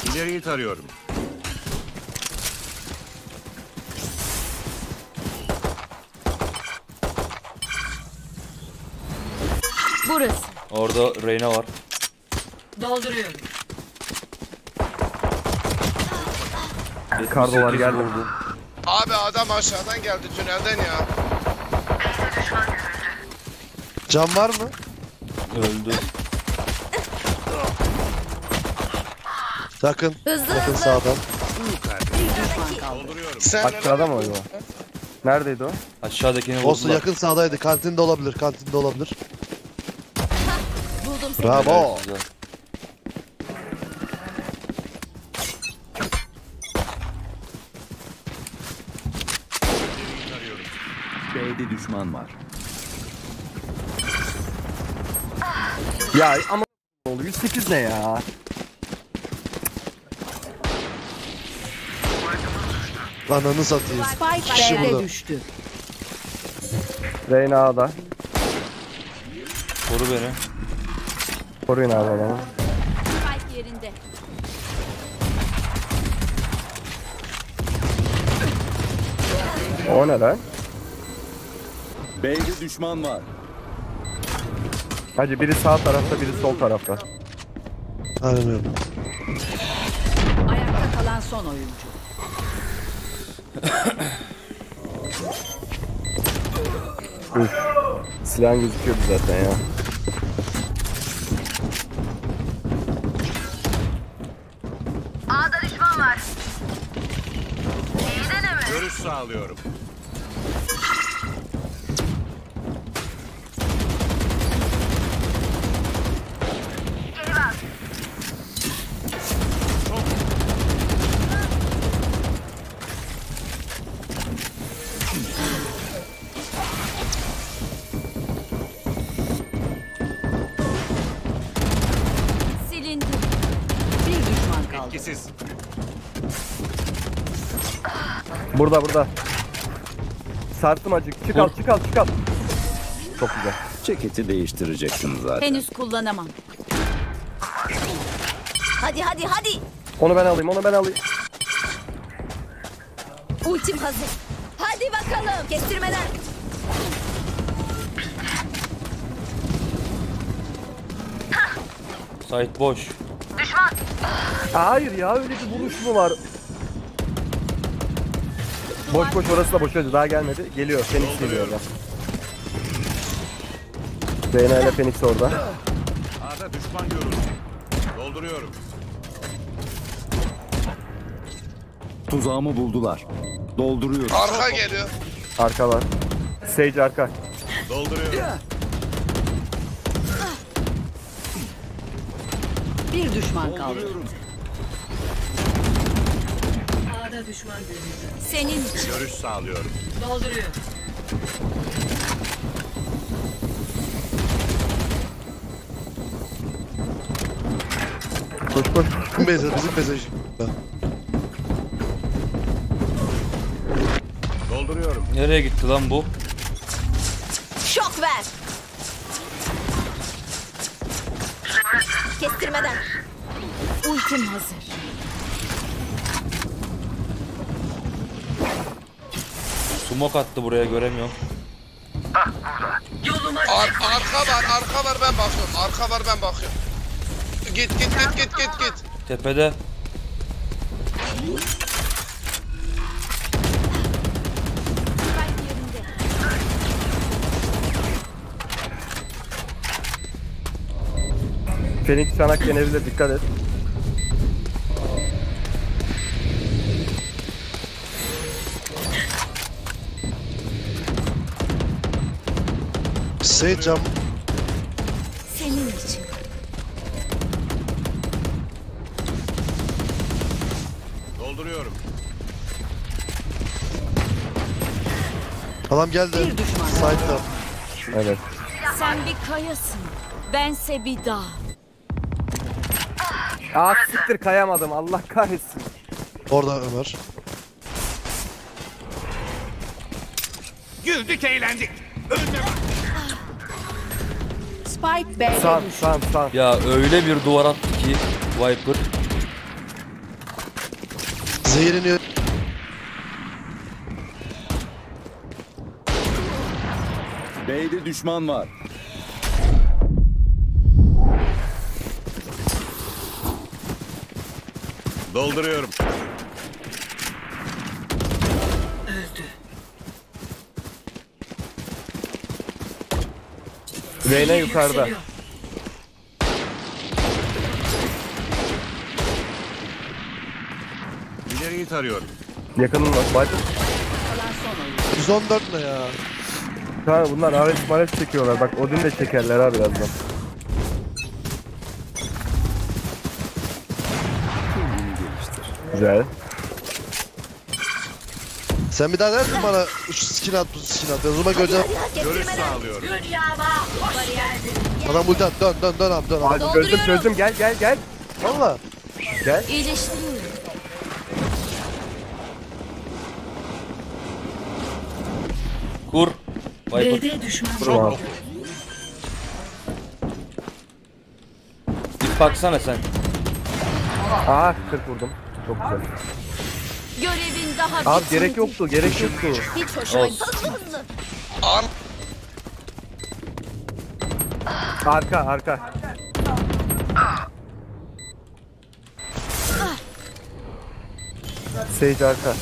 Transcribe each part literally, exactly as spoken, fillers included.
İleriyi tarıyorum. Burası. Orada Reyna var. Dolduruyorum. Kardolar geldi. Abi adam aşağıdan geldi tünelden ya. Can var mı? Öldü. Yakın. Hızlı Yakın hızlı. sağdan. Bir düşman kaldı. Dolduruyorum. Sen Aşağıda mı acaba? Neredeydi o? Aşağıdakini Olsun, vurdular. yakın sağdaydı. Kantinde olabilir. Kantinde olabilir. Buldum seni. Bravo. Güzel. İleriyi tarıyorum. B'de düşman var. Ya ama oldu. yüz sekiz ne ya? Ananı satayım. Spike Kişi B'de burada. düştü. Reyna A'da. Koru beni. Koruyun abi adamı. Spike yerinde. O ne lan? B'de düşman var. Hacı biri sağ tarafta, biri sol tarafta. Aynen öyle. Ayakta kalan son oyuncu. Üf. Silahın gözüküyordu zaten ya. A'da düşman var. İyi deneme. Görüş sağlıyorum. Geri bak. Silindi. Bir düşman kaldı. Etkisiz. Burada burada. Sarttım acık. Çık al, çık al, çık al. Çok güzel. Ceketi değiştireceksin zaten. Henüz kullanamam. Hadi hadi hadi. Onu ben alayım, onu ben alayım. Ultim hazır. Hadi bakalım. Kestirmeden. Sait boş. Düşman. Hayır ya, öyle bir vuruş mu var? Boş boş, orası da boş hacı, daha gelmedi. Geliyor, Phoenix geliyor orada. Reyna ile Phoenix orada. A'da düşman görüldü. Dolduruyorum. Tuzağımı buldular. Dolduruyorum. Arka geliyor. Arka var. Sage arka. Dolduruyorum. Bir düşman kaldı. Dolduruyorum. Senin için. Görüş sağlıyorum. Dolduruyor. Koş koş. Mesaj, bizim mesaj. Dolduruyorum. Nereye gitti lan bu? Şok ver. Kestirmeden. Ultim hazır. Smoke attı buraya, göremiyorum. Ar arka var, arka var, ben bakıyorum. Arka var, ben bakıyorum. Git git git git git git. Tepede. Phoenix çanak gelebilir, dikkat et. Sage cam. Senin için. Dolduruyorum. Adam geldi. Bir düşman. Side'da. Evet. Sen bir kayasın. Bense bir dağ. Aa siktir, kayamadım, Allah kahretsin. Orada Ömer. Güldük eğlendik. Önüne bak. Spike B'de Sağ düştü. sağ sağ. Ya öyle bir duvar attı ki Viper. Zehirleniyor. B'de düşman var. Dolduruyorum. Reyna yukarıda. İleriyi tarıyorum. Yakının var. Bak. yüz on dört ne ya? Ha, bunlar alet malet çekiyorlar. Bak Odin de çekerler ha birazdan. Güzel. Sen bir daha der misin bana şu skin at bu skin at? Ben o zaman göreceğim. Görüş sağlıyorum. Adam ulti at. Dön dön dön abi dön abi. Hadi çözdüm çözdüm. Gel gel gel. Valla. Gel. İyileştiriyorum. Kur. Viper. Durma abi. Bir baksana sen. Aa kırk vurdum. Çok güzel. Görevin daha Abi bitmedi. gerek yoktu gerek yoktu. Hiç hoşuma Olsun. gitmedi. Ar Arka arka. Sage arka.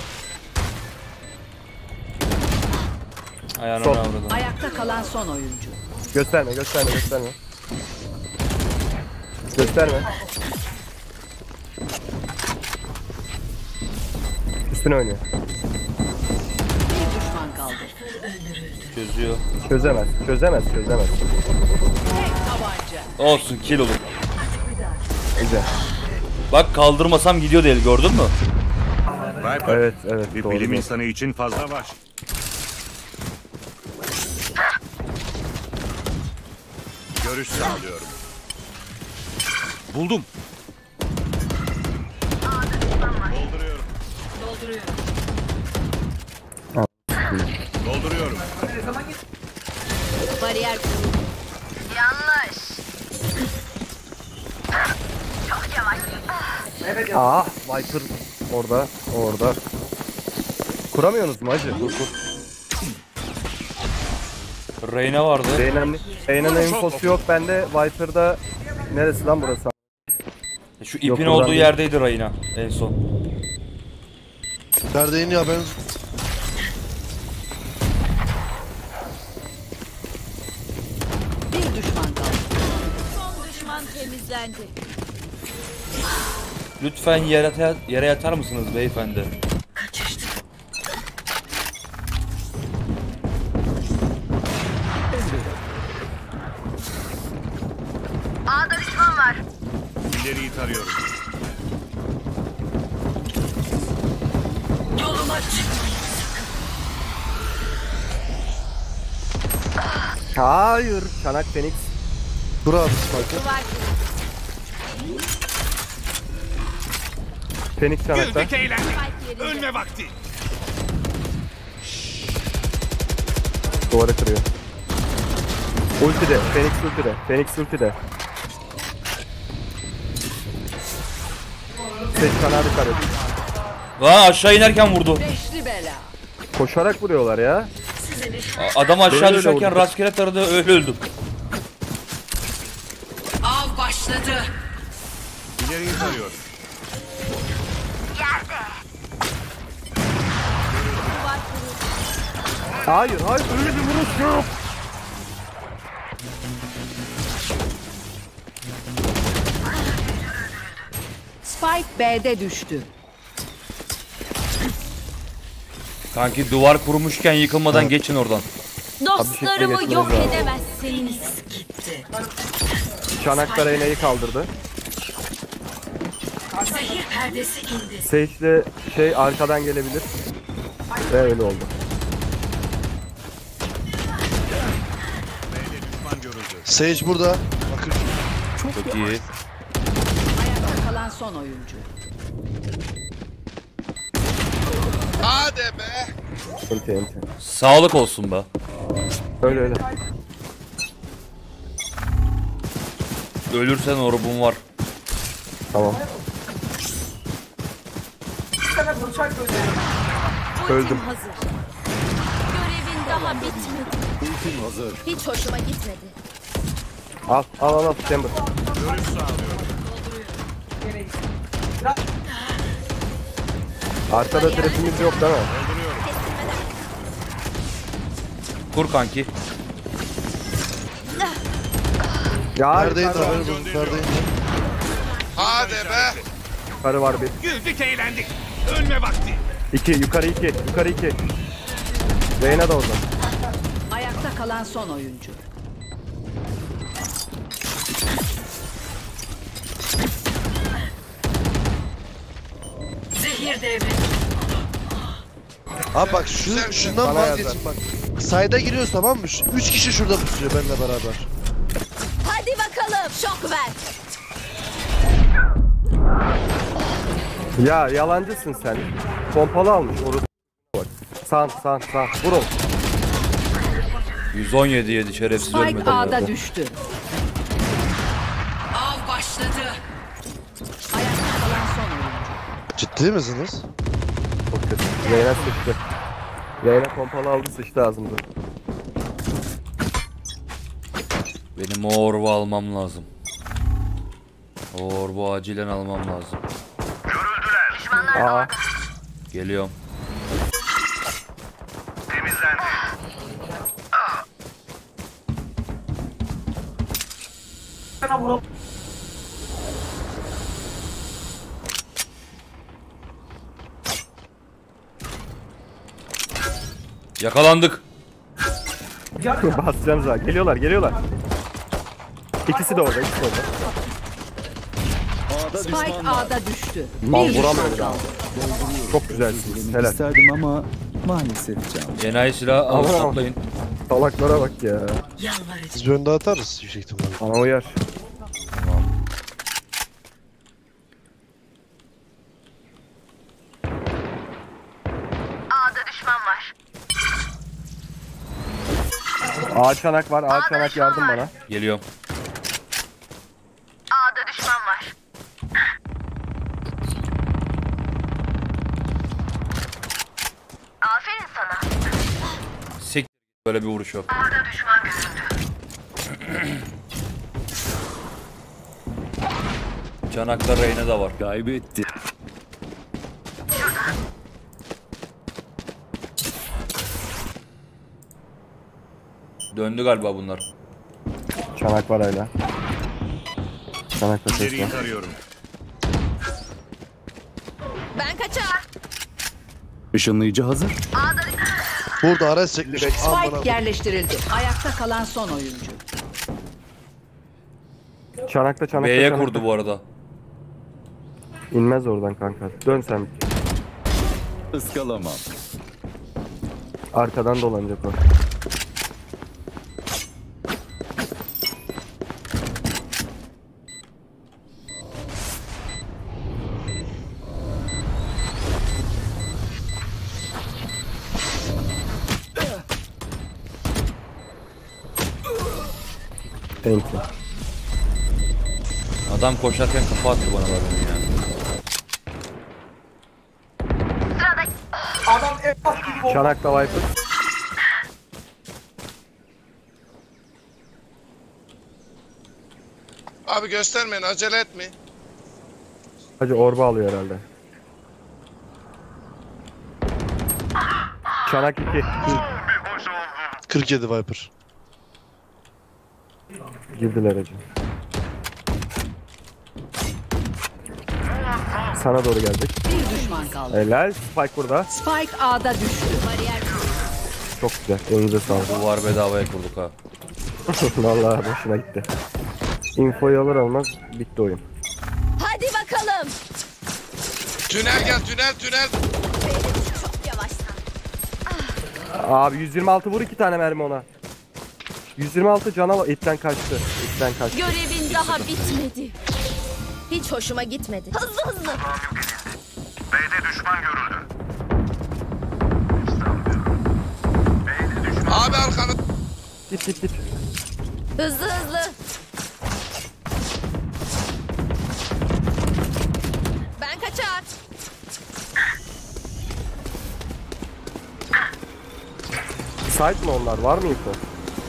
Ayağına Sol. avradım. Ayakta kalan son oyuncu. Gösterme gösterme gösterme. Gösterme. Üstüne oynuyor. Bir düşman kaldı. Çözüyor. Çözemez çözemez çözemez. Tek tabanca. Olsun kill olur. Güzel. Bak kaldırmasam gidiyor değil gördün mü? Viper. Evet evet Bir doğru. bilim insanı için fazla var. Görüş sağlıyorum. Buldum. Dolduruyorum. Dolduruyorum. Bariyer kuruldu. Yanlış. Aa Viper orada orada. Kuramıyorsunuz mu hacı? Dur kur. Reyna vardı. Reyna'nın Reyna'nın infosu yok bende. Viper'da neresi lan burası? Şu ipin Yok, buradan olduğu değil. yerdeydi Reyna en son. Nerede iniyor ben? Bir düşman kaldı. Son düşman temizlendi. Lütfen yere, yere yatar mısınız beyefendi? A'da düşman var. İleriyi tarıyorum. Hayır. Çanak Phoenix. Dur abi spike'ı. Duvar kuruldu. Phoenix çanakta. Güldük eğlendik. Spike yerinde. Ölme vakti. Duvarı kırıyor. Ultide. Phoenix ultide. Phoenix ultide. Ses kanadı kare. Vaa aşağı inerken vurdu. Beşli bela. Koşarak vuruyorlar ya. A- Adam aşağı Böyle düşerken vurdu. rastgele taradı öyle öldüm. Av başladı. İleriyi tarıyorum. Duvar kuruldu. Hayır hayır öyle bir vuruş yok. Spike B'de düştü. Sanki duvar kurmuşken yıkılmadan geçin oradan. Dostlarımı geçmeniz yok lazım. edemezsiniz. Çanakta Reyna'yı kaldırdı. Zehir perdesi indi. Sage'le şey arkadan gelebilir. Ve öyle oldu. B'de düşman görüldü. Sage burada. Bakın. Çok iyi. Ayakta kalan son oyuncu. hadi be. Enti enti. Sağlık olsun be. Öyle öyle. Ölürsen orbum var. Tamam. Öldüm. hazır. Görevin daha bitmedi. Ultim hazır. Hiç hoşuma gitmedi. Al al al al Chamber. Görüş sağlıyorum. Arkada trapimiz yok değil mi? Dolduruyorum. Kur kanki. Ya Neredeydi yukarı, haber bulduk. Neredeydi? Hadi be. yukarı var bir. Güldük eğlendik. Ölme vakti. İki yukarı iki yukarı iki. Reyna da orada. Ayakta kalan son oyuncu. Zehir devre. Abi bak şu, şundan Bana vazgeçin bak. Sayda giriyoruz tamam mı? Üç kişi şurada pusuyor benimle beraber. Hadi bakalım. Şok ver. Ya yalancısın sen. Pompalı almış orası. Bak. San san san. Vurun. yüz on yedi yedi şerefsiz ölmedi. Spike A'da nerede? düştü. Av başladı. Ayakta kalan son oyuncu. Ciddi misiniz? Çok kötü. Reyna sıçtı. Reyna pompalı aldı sıçtı ağzımda. Benim o orbu almam lazım. O orbu acilen almam lazım. Aa. Geliyorum. Yakalandık. Basacağım zaten. Geliyorlar geliyorlar. İkisi de orada ikisi de orada. A'da Spike düşman var. A'da düştü. Al Bir düşman vuramıyorum. kaldı. Çok güzelsiniz. Helal. İsterdim ama maalesef can. Enayi silahı alıp Aman. atlayın. Salaklara bak ya. Biz bir önde atarız yüksek ihtimalle. Bana uyar. A'da düşman var. Ağaç çanak var. Ağaç çanak yardım bana. Geliyorum. A'da düşman var. Aferin sana. Sek böyle bir vuruş yok. A'da düşman görüldü. Çanakta Reyna da var. Kaybetti. Döndü galiba bunlar. Çanak var hala. Çanakta ses İleriyi var. tarıyorum. Ben kaçar. Işınlayıcı hazır. Burada Ares çekmiş. Aman Spike yerleştirildi. Ayakta kalan son oyuncu. Çanakta çanakta B'ye çanakta. kurdu bu arada. İnmez oradan kanka. Dön sen. Iskalamam. Arkadan dolanacak o. Thank you. Adam koşarken kafa attı bana da benim ya. Çanakta Viper. Abi göstermeyin, acele etmeyin. Hacı orba alıyor herhalde. Çanak iki. kırk yedi Viper. Girdiler hacı. Sana doğru geldik. Bir düşman kaldı. Helal. Spike burada. Spike A'da düştü. Çok güzel. Elinize sağlık. Duvar bedavaya kurduk ha. Vallahi boşuna gitti. Infoyu alır almaz bitti oyun. Hadi bakalım. Tünel gel, tünel, tünel. Çok yavaşsan. Abi yüz yirmi altı vur iki tane mermi ona. yüz yirmi altı cana itten kaçtı. İtten kaçtı. Görevin daha bitmedi. Hiç hoşuma gitmedi. Hızlı hızlı. Abi arkanı. Git git git. Hızlı hızlı. Ben kaçar. Site mi onlar? Var mı info?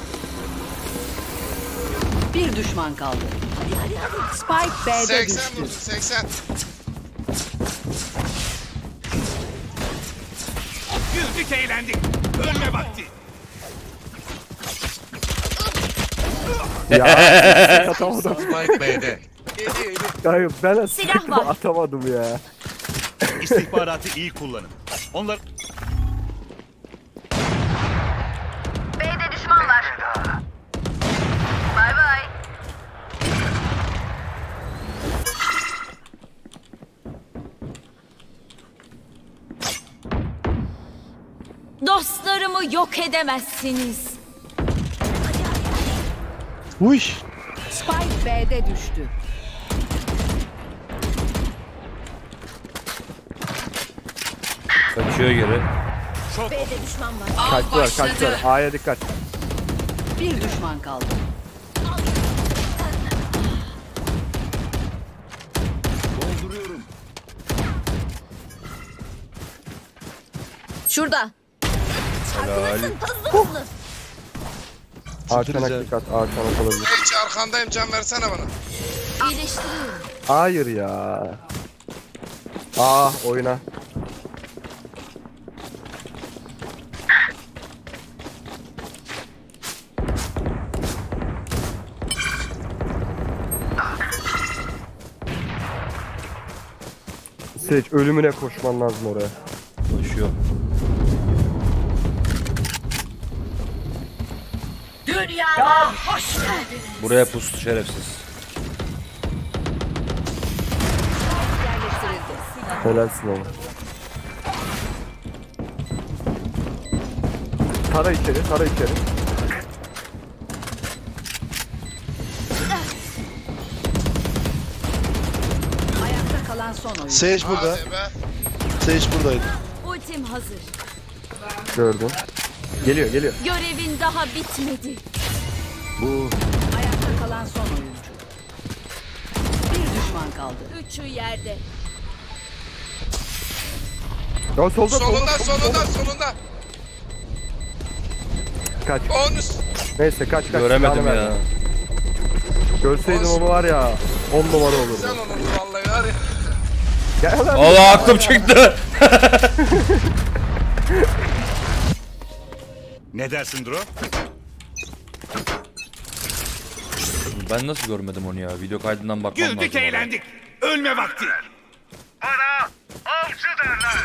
Bir düşman kaldı. Spike B'de seksen düştü. vurdu seksen. Güldük eğlendik. Ölme vakti. Ya atamadım. Spike B'de. Yedi yedi. Hayır ben Silah sıktım, var. atamadım ya. İstihbaratı iyi kullanın. Onlar B'de düşman var. Bay bay. Dostlarımı yok edemezsiniz. Uy. Spike B'de düştü. Kaçıyor geri. B'de düşman var. Kaçtılar kaçtılar. A'ya dikkat. Bir düşman kaldı. Şurada. Helal. Hızlı hızlı. A Süperiz çanak ya. dikkat. A çanak olabilir. Hiç arkandayım, can versene bana. İyileştiriyorum. Hayır ya. Ah oyuna. Seç ölümüne koşman lazım oraya. Koşuyor. Dünyama hoş geldin. Buraya pustu şerefsiz. Yerleştirildi. Helalsin oğlum. Tara içeri, tara içeri. Ayakta kalan son oyuncu. Sage burada. Hadi be. Sage buradaydı. Ultim hazır. Gördüm. Geliyor, geliyor. Görevin daha bitmedi. Ayakta kalan son oyuncu. Bir düşman kaldı. Üçü yerde. Ya solda, solda, Solunda solda. solunda solunda. Kaç. On üst. Neyse kaç kaç. Göremedim silahını ya. ver. Görseydin onu var ya on numara olurdu. Güzel olurdu vallahi var ya. Gel lan. Allah aklım çıktı. ne dersin Dro? Ben nasıl görmedim onu ya? Video kaydından bakmam lazım. Güldük oraya. eğlendik. Ölme vakti. Bana avcı derler.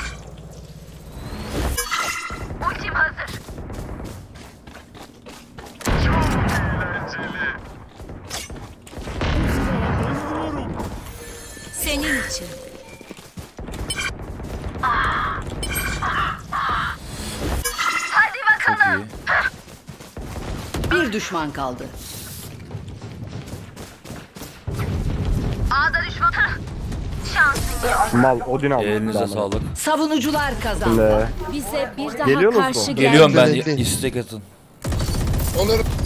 Ultim hazır. Senin için. Hadi Çok bakalım. iyi. Bir düşman kaldı. A'da düşman. Şansın yok. Mal Odin aldı. Elinize Tamam. sağlık. Savunucular kazandı. Ne? Bize bir daha Geliyorsunuz karşı mu? gel. Geliyorum ben. Bekle. İstek atın. Olur.